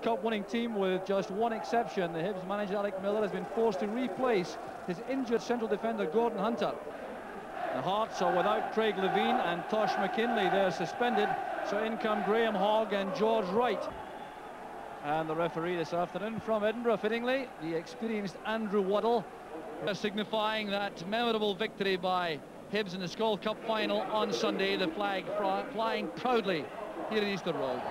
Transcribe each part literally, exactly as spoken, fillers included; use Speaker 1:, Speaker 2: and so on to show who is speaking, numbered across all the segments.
Speaker 1: Cup winning team with just one exception. The Hibs manager Alec Miller has been forced to replace his injured central defender Gordon Hunter. The Hearts are without Craig Levine and Tosh McKinley. They're suspended, so in come Graham Hogg and George Wright. And the referee this afternoon from Edinburgh, fittingly, the experienced Andrew Waddle, signifying that memorable victory by Hibs in the Skol Cup final on Sunday, the flag flying proudly here at Easter Road.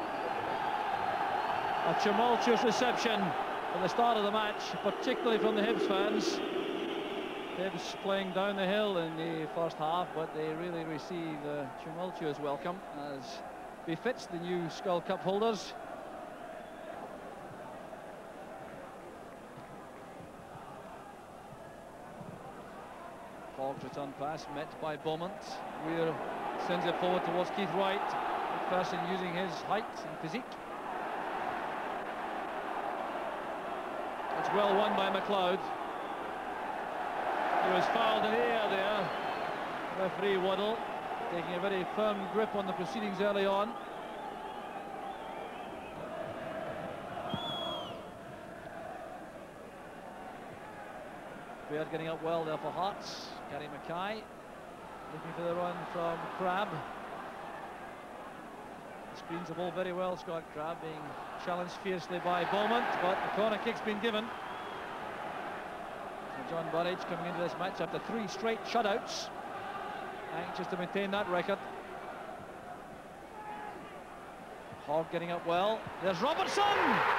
Speaker 1: A tumultuous reception at the start of the match, particularly from the Hibs fans. Hibs playing down the hill in the first half, but they really received a tumultuous welcome, as befits the new Skol Cup holders. Hogg's return pass met by Beaumont. Weir sends it forward towards Keith Wright. McPherson using his height and physique. It's well won by McLeod. He was fouled in the air there. Referee Waddle taking a very firm grip on the proceedings early on. Baird getting up well there for Hearts. Gary Mackay looking for the run from Crabb. Screens the ball very well, Scott Crabb being challenged fiercely by Beaumont, but the corner kick's been given. So John Burridge coming into this match after three straight shutouts, anxious to maintain that record. Hogg getting up well. There's Robertson!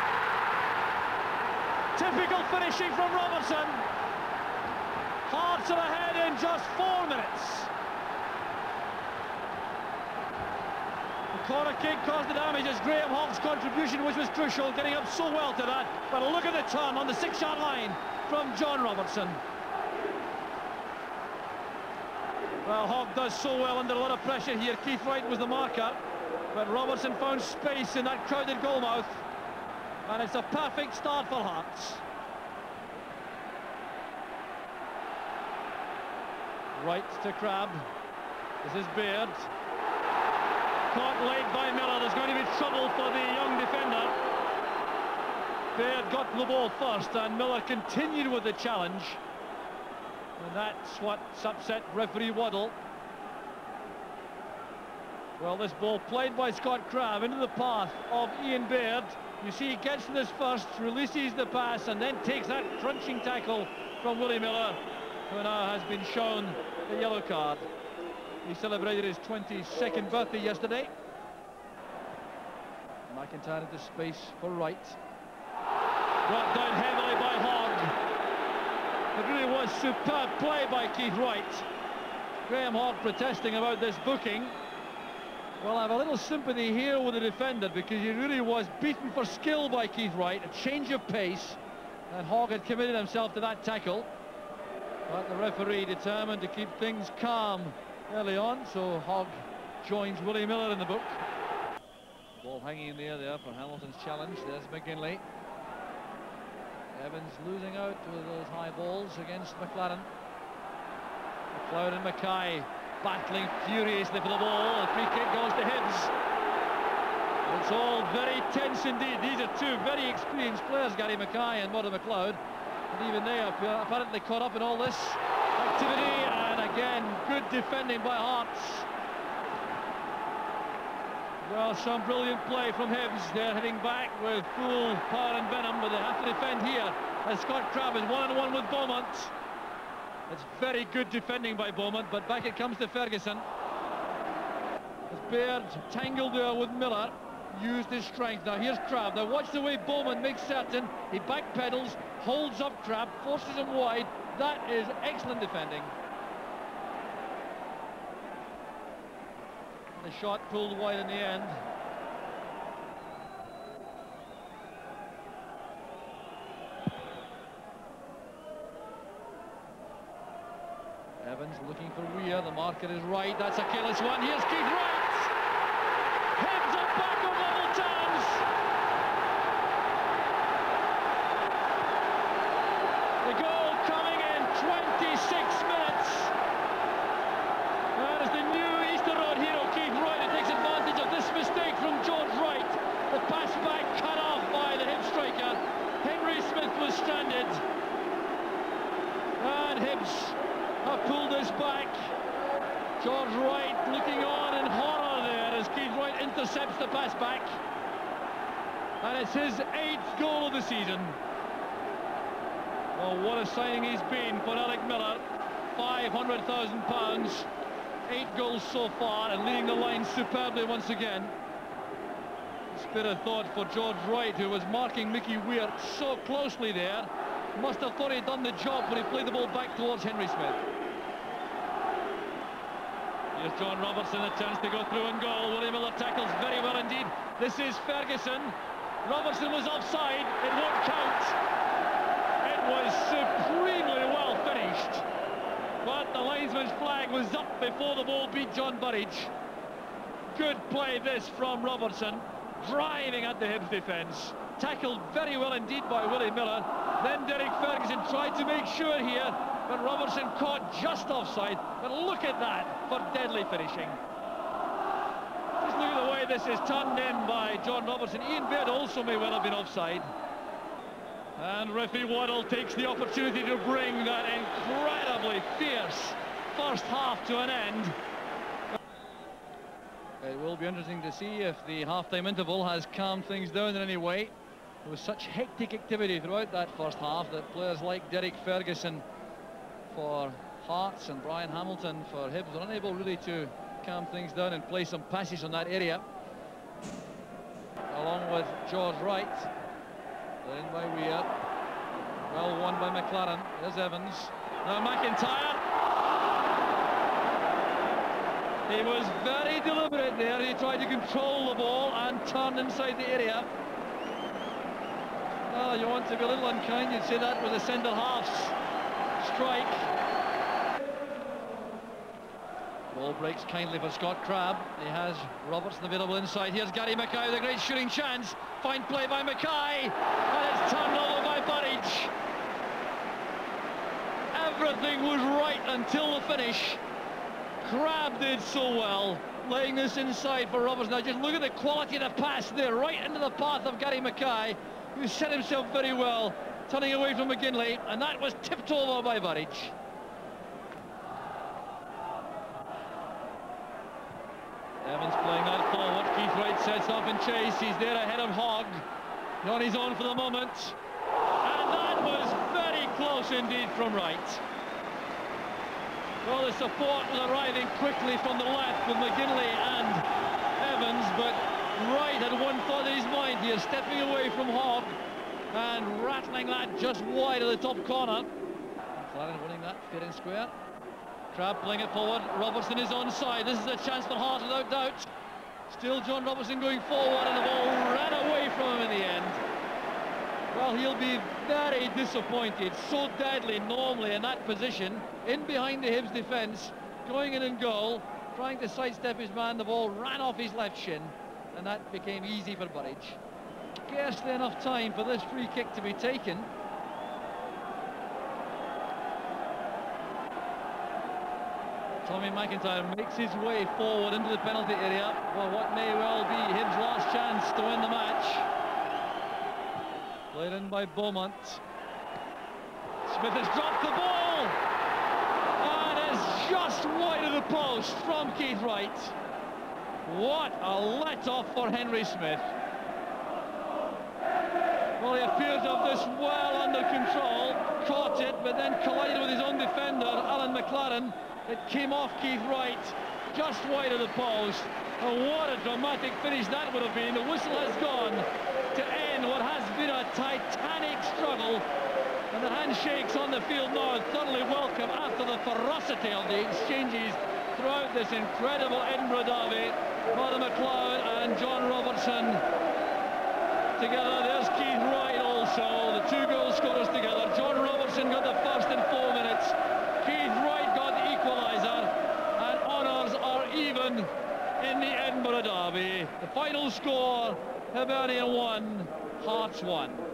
Speaker 1: Typical finishing from Robertson. Hearts are ahead in just four minutes. The corner kick caused the damage as Graham Hogg's contribution, which was crucial, getting up so well to that. But look at the turn on the six-yard line from John Robertson. Well, Hogg does so well under a lot of pressure here. Keith Wright was the marker, but Robertson found space in that crowded goalmouth, and it's a perfect start for Hearts. Right to Crabb. This is Baird. Caught late by Miller. There's going to be trouble for the young defender. Baird got the ball first, and Miller continued with the challenge. And that's what's upset referee Waddle. Well, this ball played by Scott Crabb into the path of Ian Baird. You see he gets to this first, releases the pass, and then takes that crunching tackle from Willie Miller, who now has been shown the yellow card. He celebrated his twenty-second birthday yesterday. McIntyre into space for Wright. Brought down heavily by Hogg. It really was superb play by Keith Wright. Graham Hogg protesting about this booking. Well, I have a little sympathy here with the defender, because he really was beaten for skill by Keith Wright. A change of pace, and Hogg had committed himself to that tackle. But the referee determined to keep things calm early on, so Hogg joins Willie Miller in the book. Ball hanging in the air there for Hamilton's challenge. There's McGinley. Evans losing out with those high balls against McLaren. McLeod and Mackay battling furiously for the ball. The free kick goes to Hibs. It's all very tense indeed. These are two very experienced players, Gary Mackay and Murdo McLeod. And even they are apparently caught up in all this activity, and again, good defending by Hearts. Well, some brilliant play from Hibs. They're heading back with full power and venom, but they have to defend here as Scott Crabb is one-on-one with Beaumont. It's very good defending by Beaumont, but back it comes to Ferguson. As Baird tangled there with Miller, used his strength. Now here's Crabb. Now watch the way Beaumont makes certain he backpedals, holds up Crabb, forces him wide. That is excellent defending. The shot pulled wide in the end. Evans looking for Weir. The marker is right. That's a careless one. Here's Keith Wright. Heads up back on level terms. The goal coming in twenty-six minutes. That is the new Easter Road hero, Keith Wright, who takes advantage of this mistake from George Wright. The pass back cut off by the was stranded. And Hibs have pulled this back. George Wright looking on in horror there as Keith Wright intercepts the pass back. And it's his eighth goal of the season. Well, what a signing he's been for Alec Miller. five hundred thousand pounds, eight goals so far, and leading the line superbly once again. Bit of thought for George Wright, who was marking Mickey Weir so closely there. Must have thought he'd done the job when he played the ball back towards Henry Smith. Here's John Robertson, a chance to go through and goal. Willie Miller tackles very well indeed. This is Ferguson. Robertson was offside. It won't count. It was supremely well finished. But the linesman's flag was up before the ball beat John Burridge. Good play this from Robertson. Driving at the Hibs defence. Tackled very well indeed by Willie Miller. Then Derek Ferguson tried to make sure here, but Robertson caught just offside. But look at that for deadly finishing. Just look at the way this is turned in by John Robertson. Ian Baird also may well have been offside. And referee Waddle takes the opportunity to bring that incredibly fierce first half to an end. It will be interesting to see if the half-time interval has calmed things down in any way. There was such hectic activity throughout that first half that players like Derek Ferguson for Hearts and Brian Hamilton for Hibs were unable really to calm things down and play some passes on that area. Along with George Wright. Led in by Weir. Well won by McLaren. There's Evans. Now McIntyre. He was very deliberate there. He tried to control the ball and turn inside the area. Well, you want to be a little unkind, you'd say that was a centre-half's strike. Ball breaks kindly for Scott Crabb. He has Robertson available inside. Here's Gary Mackay with a great shooting chance. Fine play by Mackay. And it's turned over by Burridge. Everything was right until the finish. Crabb did so well, laying this inside for Robertson. Now just look at the quality of the pass there, right into the path of Gary Mackay, who set himself very well, turning away from McGinley, and that was tipped over by Burridge. Evans playing that forward. Keith Wright sets off in chase. He's there ahead of Hogg. On his own for the moment. And that was very close indeed from Wright. Well, the support was arriving quickly from the left with McGinley and Evans, but Wright had one thought in his mind here, stepping away from Hogg and rattling that just wide of the top corner. McLaren winning that fair and square. Crabb playing it forward. Robertson is onside. This is a chance for Hearts without doubt. Still John Robertson going forward, and the ball ran away from him in the end. Well, he'll be very disappointed. So deadly normally in that position, in behind the Hibs defence, going in and goal, trying to sidestep his man. The ball ran off his left shin, and that became easy for Burridge. Scarcely enough time for this free kick to be taken. Tommy McIntyre makes his way forward into the penalty area for what may well be Hibs' last chance to win the match. Played in by Beaumont. Smith has dropped the ball, and it's just wide of the post from Keith Wright. What a let-off for Henry Smith. Well, he appears to have this well under control, caught it, but then collided with his own defender, Alan McLaren. It came off Keith Wright, just wide of the post. And what a dramatic finish that would have been. The whistle has gone to end what has been a titanic struggle. And the handshakes on the field now are thoroughly welcome after the ferocity of the exchanges throughout this incredible Edinburgh derby. Martin McLeod and John Robertson together. There's Keith Wright also, the two goal scorers together. John Robertson got the first in four minutes. Keith Wright got the equaliser, and honours are even in the Edinburgh derby. The final score, Hibernian one, Hearts one.